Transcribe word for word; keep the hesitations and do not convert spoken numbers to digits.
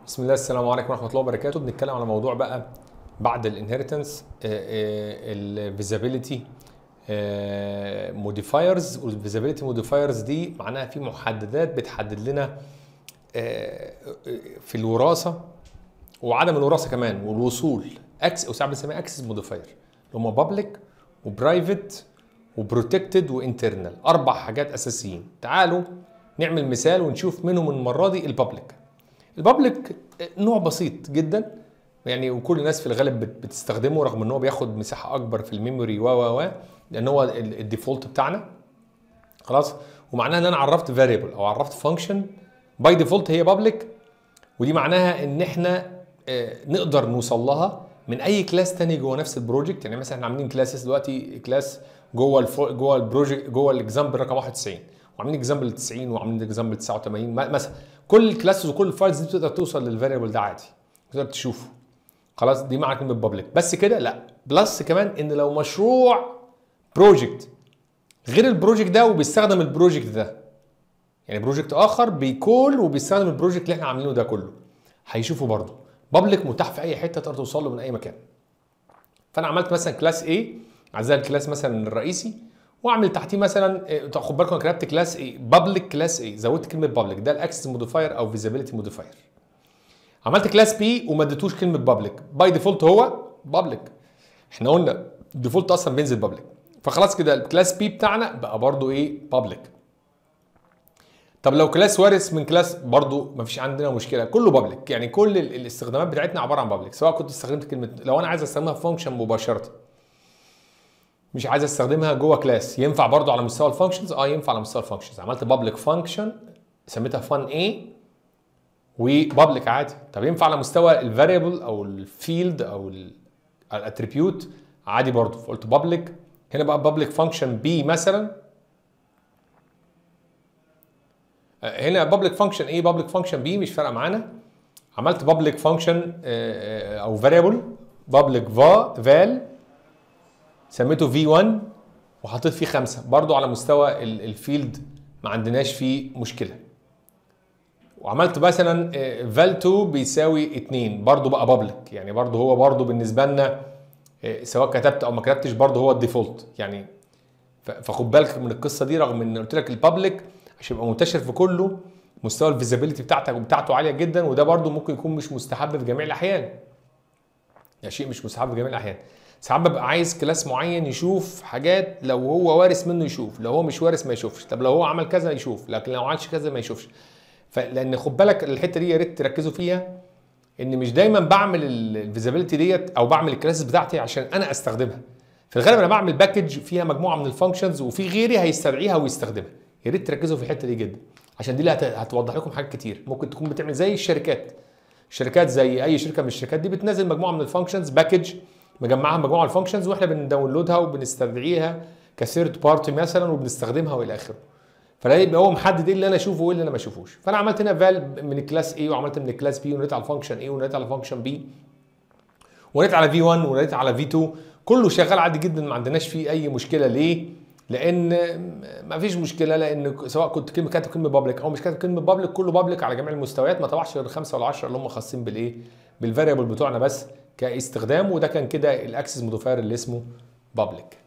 بسم الله، السلام عليكم ورحمه الله وبركاته. بنتكلم على موضوع بقى بعد الانهيرتنس، الفيزابيلتي موديفايرز. والفيزابيلتي موديفايرز دي معناها في محددات بتحدد لنا آه، في الوراثه وعدم الوراثه كمان والوصول اكس، او ساعات بنسميها اكسس موديفاير، اللي هم بابليك وبرايفت وبروتكتد وانترنال. اربع حاجات اساسيين. تعالوا نعمل مثال ونشوف منهم المره دي البابليك. البابليك نوع بسيط جدا يعني، وكل الناس في الغالب بتستخدمه رغم ان هو بياخد مساحه اكبر في الميموري و و و لان هو الديفولت بتاعنا. خلاص، ومعناها ان انا عرفت فاريبل او عرفت فانكشن باي ديفولت هي بابليك، ودي معناها ان احنا نقدر نوصل لها من اي كلاس تاني جوه نفس البروجكت. يعني مثلا احنا عاملين كلاسز دلوقتي، كلاس جوه الفو جوه البروجكت جوه الاكزامبل رقم واحد وتسعين، وعاملين اكزامبل تسعين، وعاملين اكزامبل تسعة وثمانين مثلا. كل الكلاسز وكل الفايلز دي بتقدر توصل للفاريبل ده عادي، تقدر تشوفه. خلاص، دي معنى كلمه بابليك. بس كده لا، بلس كمان ان لو مشروع بروجكت غير البروجكت ده وبيستخدم البروجكت ده، يعني بروجكت اخر بيكول وبيستخدم البروجكت اللي احنا عاملينه ده كله، هيشوفه برضه. بابليك متاح في اي حته تقدر توصل له من اي مكان. فانا عملت مثلا كلاس A عايز الكلاس مثلا الرئيسي، واعمل تحتيه مثلا، خد بالكم انا كتبت كلاس A بابليك، كلاس A زودت كلمه بابليك، ده الاكسس موديفاير او فيزابيلتي موديفاير. عملت كلاس B وما اديتوش كلمه بابليك، باي ديفولت هو بابليك. احنا قلنا الديفولت اصلا بينزل بابليك، فخلاص كده الكلاس B بتاعنا بقى برضو ايه؟ بابليك. طب لو كلاس وارث من كلاس، برضو مفيش عندنا مشكله، كله بابليك. يعني كل الاستخدامات بتاعتنا عباره عن بابليك، سواء كنت استخدمت كلمه، لو انا عايز استخدمها في فانكشن مباشره مش عايز استخدمها جوه كلاس، ينفع برضو على مستوى الفانكشنز؟ اه ينفع على مستوى الفانكشنز. عملت بابليك فانكشن سميتها فان ايه وبابليك عادي. طب ينفع على مستوى الفاريبل او الفيلد او الاتريبيوت؟ عادي برضو، فقلت بابليك. هنا بقى بابليك فانكشن بي مثلا، هنا بابليك فانكشن ايه بابليك فانكشن بي مش فارقه معانا. عملت بابليك فانكشن او فاريبل بابليك فا فال سميته في واحد وحطيت فيه خمسة، برضو على مستوى الفيلد ما عندناش فيه مشكله. وعملت مثلا فال اتنين بيساوي اتنين، برضو بقى بابليك. يعني برضو هو برضو بالنسبه لنا سواء كتبت او ما كتبتش برضو هو الديفولت يعني. فخد بالك من القصه دي، رغم ان قلت لك البابليك عشان يبقى منتشر في كله، مستوى الفيزابيلتي بتاعتك وبتاعته عاليه جدا، وده برضو ممكن يكون مش مستحب في جميع الاحيان. يعني شيء مش مستحب في جميع الاحيان. ساعات ببقى عايز كلاس معين يشوف حاجات، لو هو وارث منه يشوف، لو هو مش وارث ما يشوفش. طب لو هو عمل كذا يشوف، لكن لو ما عملش كذا ما يشوفش. فلان خد بالك الحته دي يا ريت تركزوا فيها، ان مش دايما بعمل الفيزابيلتي ديت او بعمل الكلاسز بتاعتي عشان انا استخدمها. في الغالب انا بعمل باكج فيها مجموعه من الفانكشنز وفي غيري هيستدعيها ويستخدمها. يا ريت تركزوا في الحته دي جدا، عشان دي اللي هتوضح لكم حاجات كتير. ممكن تكون بتعمل زي الشركات، الشركات زي اي شركه من الشركات دي بتنزل مجموعه من الفانكشنز باكج مجمعها مجموعه من الفانكشنز، واحنا بنداونلودها وبنستدعيها كثيرد بارتي مثلا وبنستخدمها والى اخره. فلا يبقى هو محدد ايه اللي انا اشوفه وايه اللي انا ما اشوفوش. فانا عملت هنا فال من الكلاس A وعملت من الكلاس B وناديت على الفانكشن A وناديت على الفانكشن B وناديت على في واحد وناديت على في اتنين، كله شغال عادي جدا، ما عندناش فيه اي مشكله. ليه؟ لان ما فيش مشكله، لان سواء كنت كلمه كاتب كلمه بابليك او مش كاتب كلمه بابليك، كله بابليك على جميع المستويات. ما طبعش غير الخمسه ولا عشرة اللي هم خاصين بالايه؟ بالفاريبل بتوعنا بس كاستخدام. وده كان كده الاكسس موديفاير اللي اسمه بابليك.